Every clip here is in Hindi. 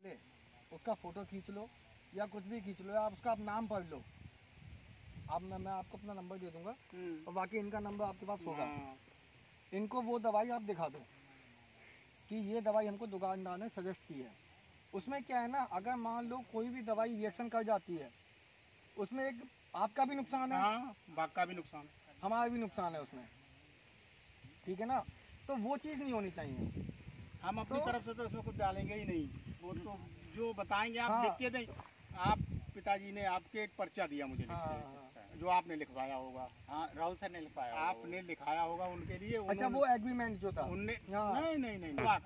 उसका फोटो खींच लो या कुछ भी खींच लो, या उसका आप नाम पढ़ लो। अब मैं आपको अपना नंबर दे दूंगा और बाकी इनका नंबर आपके पास होगा। इनको वो दवाई आप दिखा दो कि ये दवाई हमको दुकानदार ने सजेस्ट की है। उसमें क्या है ना, अगर मान लो कोई भी दवाई रिएक्शन कर जाती है, उसमें एक आपका भी नुकसान है, बाग का भी नुकसान, हमारा भी नुकसान है उसमें, ठीक है ना। तो वो चीज़ नहीं होनी चाहिए। हम अपनी तरफ से तो उसमें कुछ डालेंगे ही नहीं, वो तो जो बताएंगे आप लिख के दें। आप पिताजी ने आपके एक पर्चा दिया मुझे लिख के, जो आपने लिखवाया होगा। हाँ, राहुल सर ने लिखवाया, आपने लिखाया होगा उनके लिए। अच्छा, वो एग्रीमेंट जो था उनने नहीं दवा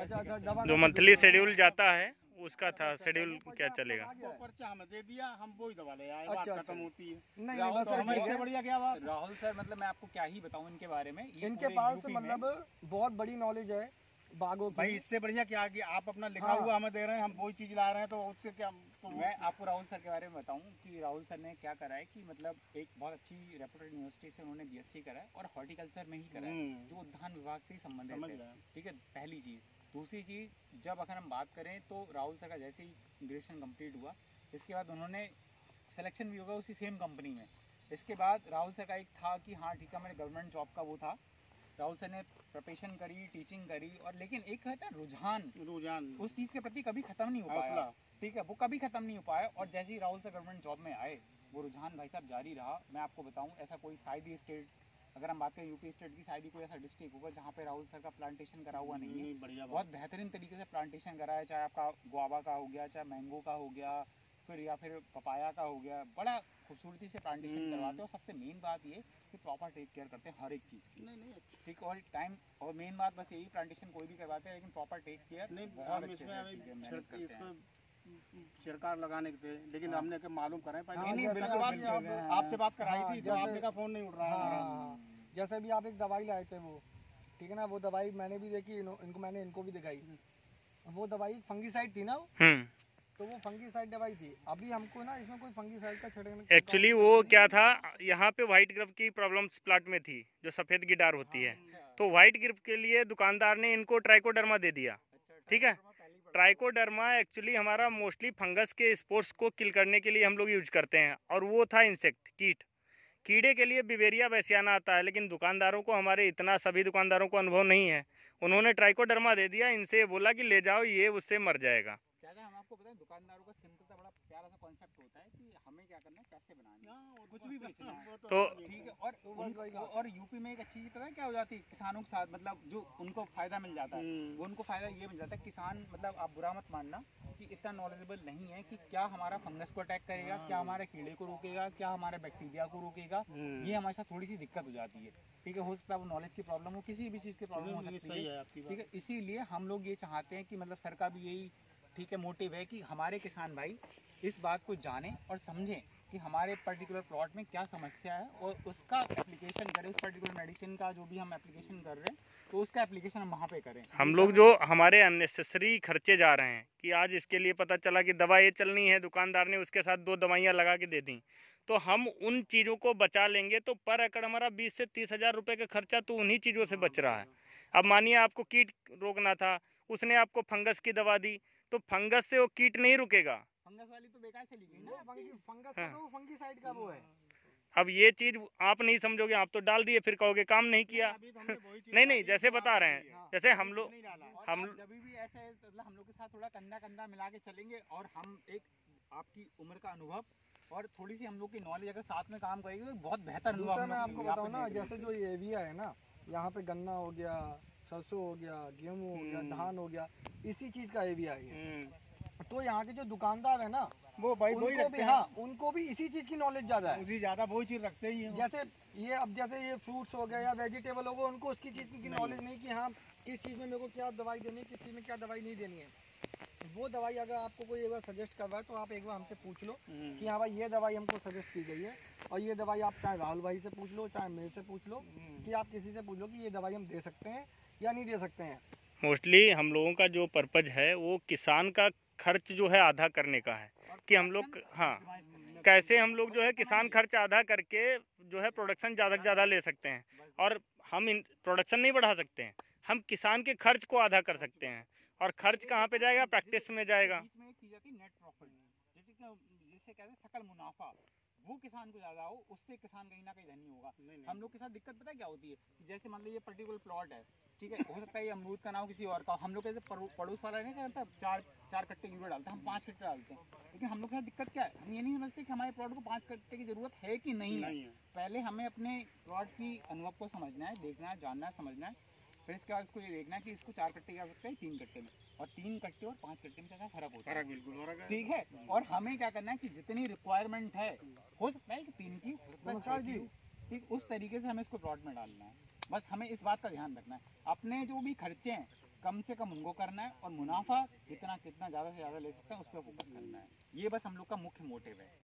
का जो मंथली शेड्यूल जाता है उसका था, शेड्यूल क्या चलेगा। वो पर्चा हमें दे दिया, हम वही दवा ले आए, बात खत्म होती है। नहीं, तो हमें इससे बढ़िया क्या बात। राहुल सर मतलब मैं आपको क्या ही बताऊं इनके बारे में, इनके पास मतलब बहुत बड़ी नॉलेज है बागों की। भाई इससे बढ़िया क्या कि आप अपना लिखा हुआ हमें दे रहे हैं, हम वही चीज ला रहे हैं, तो उससे क्या। तो मैं आपको राहुल सर के बारे में बताऊं कि राहुल सर ने क्या करा है कि मतलब एक बहुत अच्छी रेप्यूटेड यूनिवर्सिटी से उन्होंने बीएससी करा है और हॉर्टिकल्चर में ही करा है, जो उद्यान विभाग से ही संबंधित है। ठीक है, पहली चीज़। दूसरी चीज़, जब अगर हम बात करें तो राहुल सर का जैसे ही ग्रेजुएशन कंप्लीट हुआ, इसके बाद उन्होंने सिलेक्शन भी होगा उसी सेम कंपनी में। इसके बाद राहुल सर का एक था कि हाँ ठीक है, मैंने गवर्नमेंट जॉब का वो था, राहुल सर ने प्रिपरेशन करी, टीचिंग करी, और लेकिन एक है रुझान उस चीज़ के प्रति कभी खत्म नहीं हो पाया। ठीक है, वो कभी खत्म नहीं हो पाया। और जैसे ही राहुल सर गवर्नमेंट जॉब में आए, वो रुझान भाई साहब जारी रहा। मैं आपको बताऊं, ऐसा कोई शायद ही स्टेट, अगर हम बात करें यूपी स्टेट की, शायद ही कोई ऐसा डिस्ट्रिक्ट होगा जहाँ पे राहुल सर का प्लांटेशन करा हुआ नहीं है। बहुत बेहतरीन तरीके से प्लांटेशन करा है, चाहे आपका गुआवा का हो गया, चाहे मैंगो का हो गया, या फिर पपाया का हो गया। बड़ा खूबसूरती से प्लांटेशन करवाते हैं, और सबसे मेन बात ये कि प्रॉपर टेक केयर करते हैं हर एक चीज़ की। नहीं ठीक, और टाइम, और मेन बात बस यही, प्लांटेशन कोई भी करवाते हैं लेकिन प्रॉपर टेक केयर बहुत अच्छे से मैनेज करते हैं। सरकार लगाने के थे, लेकिन हमने के मालूम करें पहले। नहीं, बिल्कुल आपसे बात कराई थी, तो आपने का फोन नहीं उठ रहा है। जैसे भी आप एक दवाई लाए थे वो, ठीक है ना, वो दवाई मैंने भी देखी, मैंने इनको भी दिखाई। वो दवाई फंगीसाइड थी ना, तो वो फंगीसाइड दवाई थी। अभी हमको ना इसमें कोई फंगीसाइड का छिड़कने, एक्चुअली वो क्या था, यहाँ पे व्हाइट ग्रिप की प्रॉब्लम प्लाट में थी, जो सफेद गिटार होती है। तो व्हाइट ग्रिप के लिए दुकानदार ने इनको ट्राइकोडर्मा दे दिया। ठीक है, ट्राइकोडर्मा एक्चुअली हमारा मोस्टली फंगस के स्पोर्स को किल करने के लिए हम लोग यूज करते हैं, और वो था इंसेक्ट, कीड़े के लिए बिवेरिया बैसियाना आता है। लेकिन दुकानदारों को, हमारे इतना सभी दुकानदारों को अनुभव नहीं है, उन्होंने ट्राइकोडर्मा दे दिया। इनसे बोला कि ले जाओ, ये उससे मर जाएगा। हम आपको बताएं, दुकानदारों का सिंपल सा बड़ा प्यारा सा कॉन्सेप्ट होता है कि हमें क्या करना है, कैसे बनाना है, कुछ भी बेचना है तो ठीक है। और यूपी में एक अच्छी चीज पता है क्या हो जाती है, किसानों के साथ मतलब जो उनको फायदा मिल जाता है, वो उनको फायदा ये मिल जाता है। किसान मतलब आप बुरा मत मानना कि इतना नॉलेजेबल नहीं है कि क्या हमारा फंगस को अटैक करेगा, क्या हमारे कीड़े को रोकेगा, क्या हमारे बैक्टीरिया को रोकेगा। ये हमारे साथ थोड़ी सी दिक्कत हो जाती है। ठीक है, हो सकता है वो नॉलेज की प्रॉब्लम हो, किसी भी चीज़ की प्रॉब्लम हो सकती है। ठीक है, इसीलिए हम लोग ये चाहते हैं कि मतलब सर का भी यही ठीक है मोटिव है कि हमारे किसान भाई इस बात को जानें और समझें कि हमारे पर्टिकुलर प्लॉट में क्या समस्या है, और उसका एप्लीकेशन करें। उस पर्टिकुलर मेडिसिन का जो भी हम एप्लीकेशन कर रहे हैं, तो उसका एप्लीकेशन हम वहाँ पे करें। हम लोग जो हमारे अननेसेसरी खर्चे जा रहे हैं, कि आज इसके लिए पता चला कि दवा ये चलनी है, दुकानदार ने उसके साथ 2 दवाइयाँ लगा के दे दी, तो हम उन चीज़ों को बचा लेंगे। तो पर एकड़ हमारा 20 से 30 हज़ार रुपये का खर्चा तो उन्हीं चीज़ों से बच रहा है। अब मानिए आपको कीट रोकना था, उसने आपको फंगस की दवा दी, तो फंगस से वो कीट नहीं रुकेगा। फंगस वाली तो बेकार चली गई ना, फंगस का तो फंगीसाइड का वो है। अब ये चीज आप नहीं समझोगे, आप तो डाल दिए, फिर कहोगे काम नहीं किया। नहीं, जैसे बता रहे हैं, जैसे हम लोग जब भी ऐसे मतलब हम लोग के साथ थोड़ा कंधा मिला के चलेंगे, और हम एक आपकी उम्र का अनुभव और थोड़ी सी हम लोग की नॉलेज अगर साथ में काम करेगी, तो बहुत बेहतर अनुभव। मैं आपको बताऊं ना, जैसे जो ये एरिया है ना, यहाँ पे गन्ना हो गया, सरसों हो गया, गेहूँ हो गया, धान हो गया, इसी चीज का एरिया है। तो यहाँ के जो दुकानदार है ना, वो भाई उनको भी, हाँ, उनको भी इसी चीज की नॉलेज ज्यादा है, उसी ज्यादा वही चीज रखते ही हैं। जैसे ये, अब जैसे ये फ्रूट्स हो गया या वेजिटेबल हो गया, उनको उसकी चीज की नॉलेज नहीं कि हाँ किस चीज में मेरे को क्या दवाई देनी है, किस चीज में क्या दवाई नहीं देनी है। वो दवाई अगर आपको कोई एक बार सजेस्ट करवाए, तो आप एक बार हमसे पूछ लो कि हाँ भाई ये दवाई हमको सजेस्ट की गई है, और ये दवाई आप चाहे राहुल भाई से पूछ लो, चाहे मेरे से पूछ लो, कि आप किसी से पूछ लो कि ये दवाई हम दे सकते हैं या नहीं दे सकते हैं। मोस्टली हम लोगों का जो पर्पज है, वो किसान का खर्च जो है आधा करने का है, कि हम लोग, हाँ, कैसे हम लोग जो है किसान खर्च आधा करके जो है प्रोडक्शन ज़्यादा से ज़्यादा ले सकते हैं। और हम प्रोडक्शन नहीं बढ़ा सकते हैं, हम किसान के खर्च को आधा कर सकते हैं। और खर्च कहाँ पे जाएगा, प्रैक्टिस में जाएगा। बीच में एक चीज आती है नेट प्रॉफिट, जिसे कहते हैं सकल मुनाफा, वो किसान को ज्यादा हो, उससे किसान कहीं ना कहीं धनी होगा। हम लोग के साथ दिक्कत पता है क्या होती है कि जैसे मान लीजिए पर्टिकुलर प्लॉट है, ठीक है, हो सकता है ये अमरूद का ना हो, किसी और का। हम लोग ऐसे पड़ोस वाला नहीं करता, चार कट्टे यूरिया डालते हैं, हम 5 कट्टे डालते हैं। लेकिन हम लोग के साथ दिक्कत क्या है, हम ये नहीं समझते कि हमारे प्लॉट को 5 कट्टे की जरूरत है कि नहीं है। पहले हमें अपने प्लॉट की अनुभव को समझना है, देखना है, जानना है, समझना है। फिर इसके बाद इसको ये देखना है कि इसको 4 कट्टे की आवश्यकता है 3 कट्टे में, और 3 कट्टे और 5 कट्टे में ज्यादा फर्क होता है। बिल्कुल, ठीक है, और हमें क्या करना है कि जितनी रिक्वायरमेंट है, हो सकता है कि 3 की, हो सकता है 4 की, ठीक, उस तरीके से हमें इसको प्लॉट में डालना है। बस हमें इस बात का ध्यान रखना है, अपने जो भी खर्चे हैं कम से कम उनको करना है, और मुनाफा कितना ज़्यादा से ज़्यादा ले सकते हैं उस पर फोकस करना है। ये बस हम लोग का मुख्य मोटिव है।